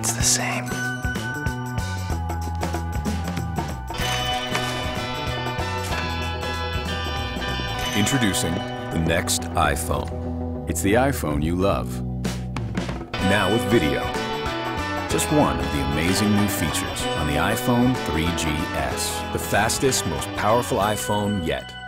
it's the same. Introducing the next iPhone. It's the iPhone you love. Now with video. Just one of the amazing new features on the iPhone 3GS, the fastest, most powerful iPhone yet.